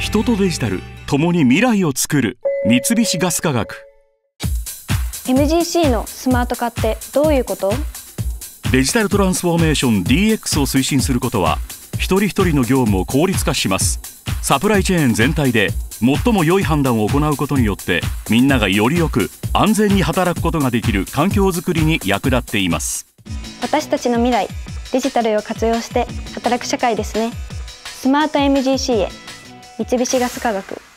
人とデジタル共に未来を作る三菱ガス化学。 MGC のスマート化ってどういうこと？ デジタルトランスフォーメーション DX を推進することは一人一人の業務を効率化します。サプライチェーン全体で最も良い判断を行うことによってみんながよりよく安全に働くことができる環境づくりに役立っています。 私たちの未来、デジタルを活用して働く社会ですね。スマート MGC へ、三菱ガス化学。